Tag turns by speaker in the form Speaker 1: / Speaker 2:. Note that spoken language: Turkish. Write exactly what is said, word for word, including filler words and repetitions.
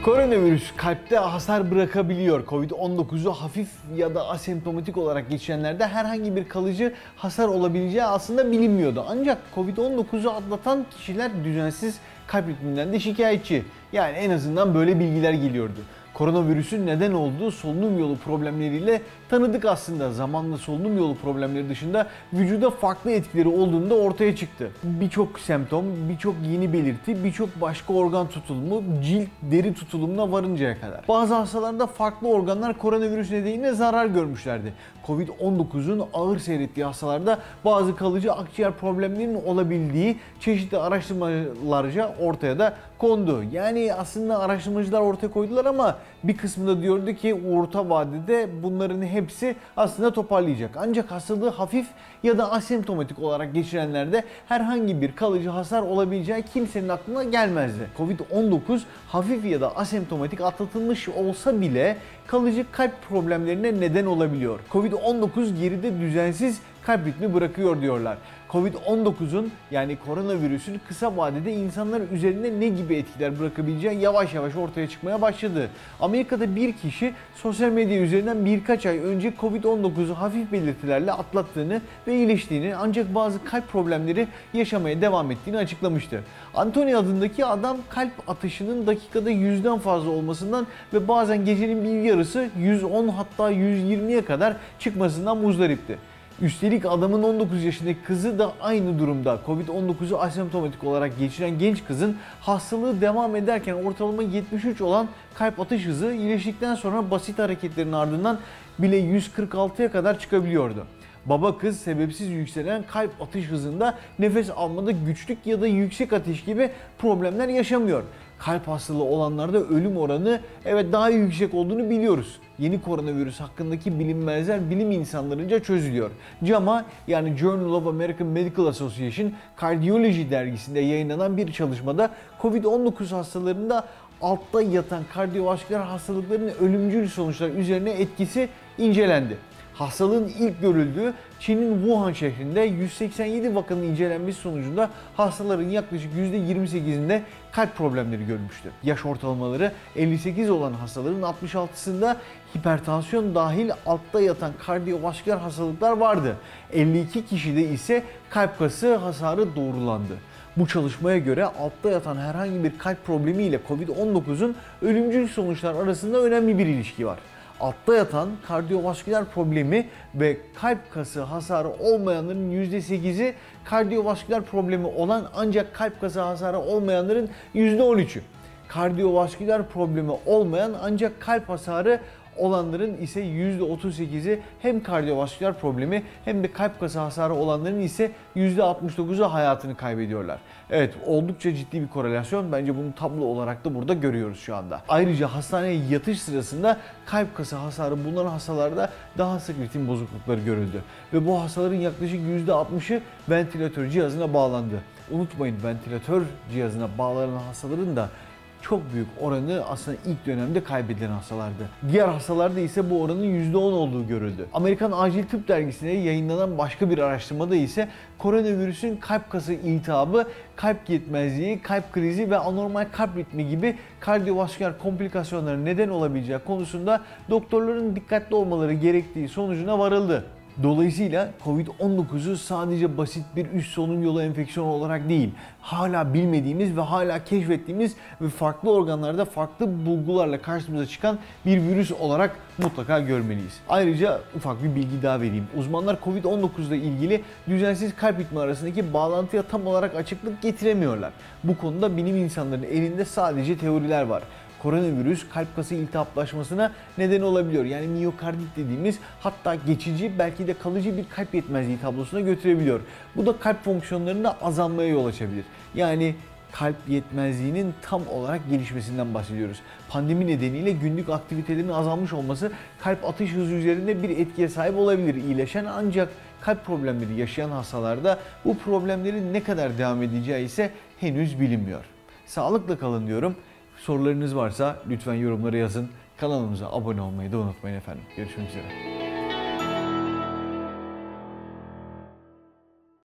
Speaker 1: Koronavirüs kalpte hasar bırakabiliyor. Covid on dokuzu hafif ya da asemptomatik olarak geçirenlerde herhangi bir kalıcı hasar olabileceği aslında bilinmiyordu. Ancak Covid on dokuzu atlatan kişiler düzensiz kalp ritminden de şikayetçi. Yani en azından böyle bilgiler geliyordu. Koronavirüsün neden olduğu solunum yolu problemleriyle tanıdık aslında. Zamanla solunum yolu problemleri dışında vücuda farklı etkileri olduğunda ortaya çıktı. Birçok semptom, birçok yeni belirti, birçok başka organ tutulumu, cilt, deri tutulumuna varıncaya kadar. Bazı hastalarda farklı organlar koronavirüs nedeniyle zarar görmüşlerdi. Covid on dokuzun ağır seyrettiği hastalarda bazı kalıcı akciğer problemlerinin olabildiği çeşitli araştırmalarca ortaya da kondu. Yani aslında araştırmacılar ortaya koydular ama bir kısmında diyordu ki orta vadede bunların hepsi aslında toparlayacak. Ancak hastalığı hafif ya da asemptomatik olarak geçirenlerde herhangi bir kalıcı hasar olabileceği kimsenin aklına gelmezdi. Covid on dokuz hafif ya da asemptomatik atlatılmış olsa bile kalıcı kalp problemlerine neden olabiliyor. Covid on dokuz geride düzensiz kalp ritmi bırakıyor diyorlar. Covid on dokuzun yani koronavirüsün kısa vadede insanlar üzerinde ne gibi etkiler bırakabileceği yavaş yavaş ortaya çıkmaya başladı. Amerika'da bir kişi sosyal medya üzerinden birkaç ay önce Covid on dokuzu hafif belirtilerle atlattığını ve iyileştiğini ancak bazı kalp problemleri yaşamaya devam ettiğini açıklamıştı. Anthony adındaki adam kalp atışının dakikada yüzden fazla olmasından ve bazen gecenin bir yarısı yüz on hatta yüz yirmiye kadar çıkmasından muzdaripti. Üstelik adamın on dokuz yaşındaki kızı da aynı durumda. Covid on dokuzu asemptomatik olarak geçiren genç kızın hastalığı devam ederken ortalama yetmiş üç olan kalp atış hızı iyileştikten sonra basit hareketlerin ardından bile yüz kırk altıya kadar çıkabiliyordu. Baba kız sebepsiz yükselen kalp atış hızında nefes almada güçlük ya da yüksek ateş gibi problemler yaşamıyor. Kalp hastalığı olanlarda ölüm oranı evet daha yüksek olduğunu biliyoruz. Yeni koronavirüs hakkındaki bilinmezler bilim insanlarınca çözülüyor. JAMA yani Journal of American Medical Association Cardiology dergisinde yayınlanan bir çalışmada Covid on dokuz hastalarında altta yatan kardiyovasküler hastalıkların ölümcül sonuçlar üzerine etkisi incelendi. Hastalığın ilk görüldüğü Çin'in Wuhan şehrinde yüz seksen yedi vakanın incelenmesi sonucunda hastaların yaklaşık yüzde yirmi sekizinde kalp problemleri görmüştü. Yaş ortalamaları elli sekiz olan hastaların altmış altısında hipertansiyon dahil altta yatan kardiyovasküler hastalıklar vardı. elli iki kişide ise kalp kası hasarı doğrulandı. Bu çalışmaya göre altta yatan herhangi bir kalp problemi ile Covid on dokuzun ölümcül sonuçlar arasında önemli bir ilişki var. Altta yatan kardiyovasküler problemi ve kalp kası hasarı olmayanların yüzde sekizi, kardiyovasküler problemi olan ancak kalp kası hasarı olmayanların yüzde on üçü. Kardiyovasküler problemi olmayan ancak kalp hasarı olanların ise yüzde otuz sekizi hem kardiyovasküler problemi hem de kalp kası hasarı olanların ise yüzde altmış dokuzu hayatını kaybediyorlar. Evet, oldukça ciddi bir korelasyon. Bence bunu tablo olarak da burada görüyoruz şu anda. Ayrıca hastaneye yatış sırasında kalp kası hasarı bulunan hastalarda daha sık ritim bozuklukları görüldü. Ve bu hastaların yaklaşık yüzde altmışı ventilatör cihazına bağlandı. Unutmayın, ventilatör cihazına bağlanan hastaların da çok büyük oranı aslında ilk dönemde kaybedilen hastalardı. Diğer hastalarda ise bu oranın yüzde on olduğu görüldü. Amerikan Acil Tıp Dergisi'nde yayınlanan başka bir araştırmada ise koronavirüsün kalp kası iltihabı, kalp yetmezliği, kalp krizi ve anormal kalp ritmi gibi kardiyovasküler komplikasyonlara neden olabileceği konusunda doktorların dikkatli olmaları gerektiği sonucuna varıldı. Dolayısıyla Covid on dokuzu sadece basit bir üst solunum yolu enfeksiyonu olarak değil, hala bilmediğimiz ve hala keşfettiğimiz ve farklı organlarda farklı bulgularla karşımıza çıkan bir virüs olarak mutlaka görmeliyiz. Ayrıca ufak bir bilgi daha vereyim. Uzmanlar Covid on dokuz ile ilgili düzensiz kalp ritmi arasındaki bağlantıya tam olarak açıklık getiremiyorlar. Bu konuda bilim insanlarının elinde sadece teoriler var. Koronavirüs kalp kası iltihaplaşmasına neden olabiliyor. Yani miyokardit dediğimiz, hatta geçici belki de kalıcı bir kalp yetmezliği tablosuna götürebiliyor. Bu da kalp fonksiyonlarında azalmaya yol açabilir. Yani kalp yetmezliğinin tam olarak gelişmesinden bahsediyoruz. Pandemi nedeniyle günlük aktivitelerin azalmış olması kalp atış hızı üzerinde bir etkiye sahip olabilir. İyileşen ancak kalp problemleri yaşayan hastalarda bu problemlerin ne kadar devam edeceği ise henüz bilinmiyor. Sağlıkla kalın diyorum. Sorularınız varsa lütfen yorumlara yazın. Kanalımıza abone olmayı da unutmayın efendim. Görüşmek üzere.